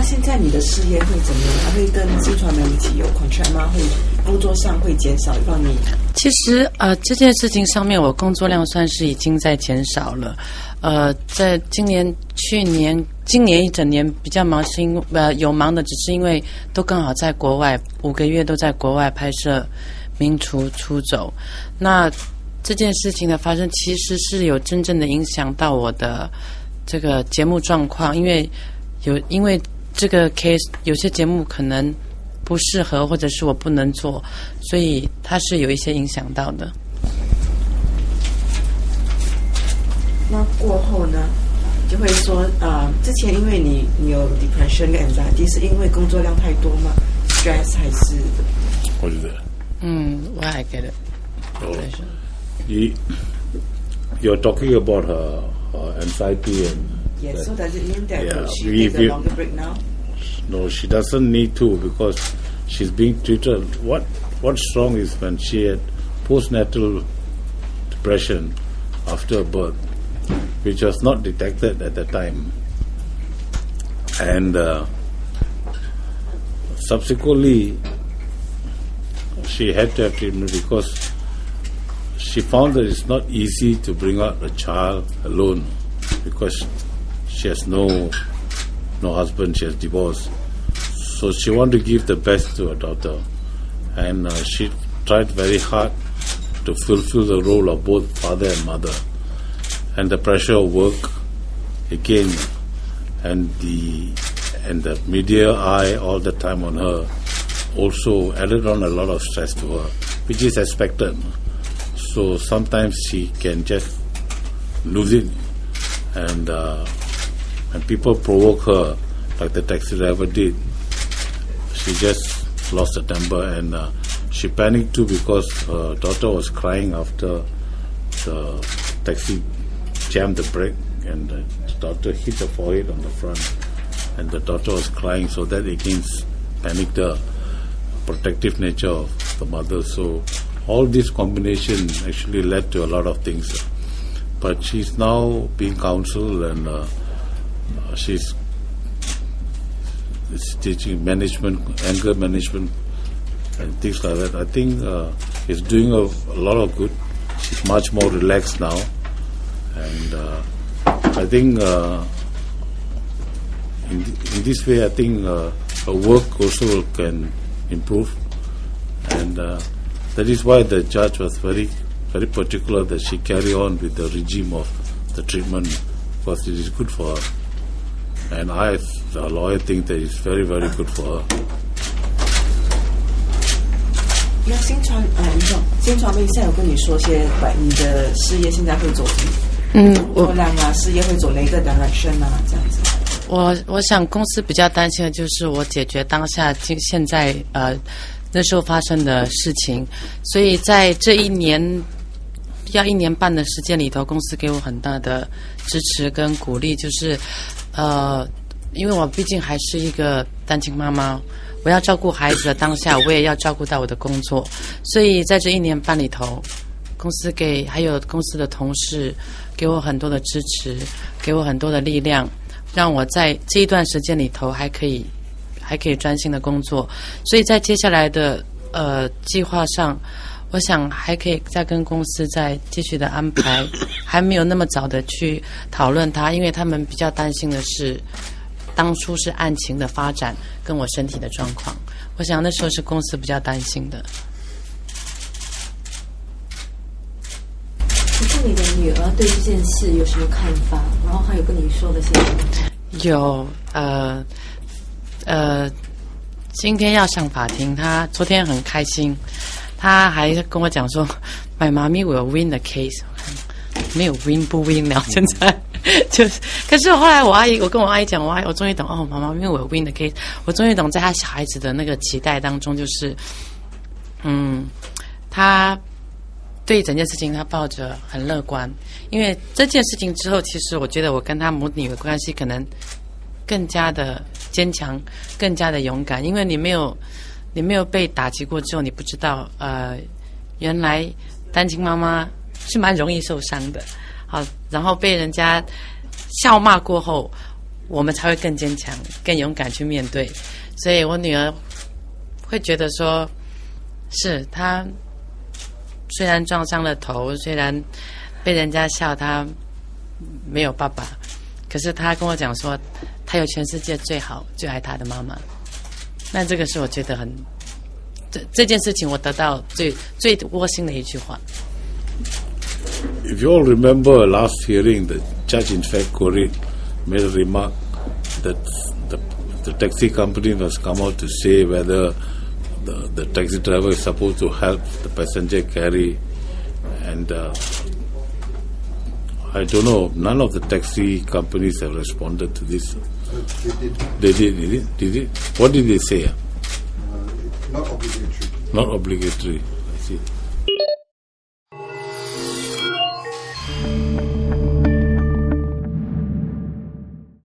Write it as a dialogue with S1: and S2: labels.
S1: 现在你的事业会怎么样？还会跟新传媒体有 contract 吗？会工作上会减少，让你？
S2: 其实这件事情上面，我工作量算是已经在减少了。在今年一整年比较忙，是因有忙的，只是因为都刚好在国外，5个月都在国外拍摄《名厨出走》。那这件事情的发生，其实是有真正的影响到我的这个节目状况，因为这个 case 有些节目可能不适合，或者是我不能做，所以它是有一些影响到的。
S1: 那过后呢，就会说之前因为你有 depression 跟 anxiety， 是因为工作量太多吗 ？stress 还是？
S3: 我觉得。
S2: 我还 get it.
S3: You're talking about her anxiety and.
S1: Yes. So does it mean that she takes a longer break now?
S3: No, she doesn't need to because she's being treated. What's wrong is when she had postnatal depression after birth, which was not detected at the time, and subsequently she had to have treatment because she found that it's not easy to bring out a child alone because she has no husband, she has divorced. So she wanted to give the best to her daughter, and she tried very hard to fulfill the role of both father and mother. And the pressure of work again, and the media eye all the time on her also added on a lot of stress to her, which is expected. So sometimes she can just lose it, and people provoke her, like the taxi driver did. She just lost her temper, and she panicked too because her daughter was crying after the taxi jammed the brake, and the daughter hit her forehead on the front, and the daughter was crying, so that again panicked the protective nature of the mother. So all this combination actually led to a lot of things. But she's now being counseled, and she's teaching management, anger management, and things like that. I think it's doing a lot of good. She's much more relaxed now, and I think in this way, I think her work also can improve, and that is why the judge was very, very particular that she carry on with the regime of the treatment because it is good for her. And I, as a lawyer, think that it's very, very good for her.
S1: 那新传媒现在有跟你说些，你的事业现在会走工作量事业会走哪个 direction 这样子。
S2: 我想公司比较担心的就是我解决当下现在那时候发生的事情，所以在这1年半的时间里头，公司给我很大的支持跟鼓励，就是因为我毕竟还是一个单亲妈妈，我要照顾孩子的当下，我也要照顾到我的工作，所以在这1年半里头，公司还有公司的同事给我很多的支持，给我很多的力量，让我在这一段时间里头还可以专心的工作，所以在接下来的计划上，我想还可以再跟公司再继续的安排，还没有那么早的去讨论它，因为他们比较担心的是当初是案情的发展跟我身体的状况，我想那时候是公司比较担心的。
S4: 可是你的女儿对这件事有什么看法？然后她有跟你说的些什么？
S2: 有今天要上法庭，她昨天很开心，她还跟我讲说 ，My mommy will win the case。没有 win 不 win 了，现在就是，可是后来我跟我阿姨讲，我终于懂哦，妈妈因为我有 win the case， 我终于懂在她小孩子的那个期待当中，就是，她对整件事情她抱着很乐观，因为这件事情之后，其实我觉得我跟她母女的关系可能更加的坚强，更加的勇敢，因为你没有被打击过之后，你不知道原来单亲妈妈是蛮容易受伤的。好，然后被人家笑骂过后， 我们才会更坚强、更勇敢去面对。所以我女儿会觉得说，是她虽然撞伤了头，虽然被人家笑她没有爸爸，可是她跟我讲说，她有全世界最好、最爱她的妈妈。那这个是我觉得很这件事情我得到最窝心的一句话。
S3: If you all remember last hearing, the judge in fact made a remark that the taxi company must come out to say whether the taxi driver is supposed to help the passenger carry, and I don't know, none of the taxi companies have responded to this. They did. What did they say?
S5: Not obligatory.
S3: Not obligatory, I see.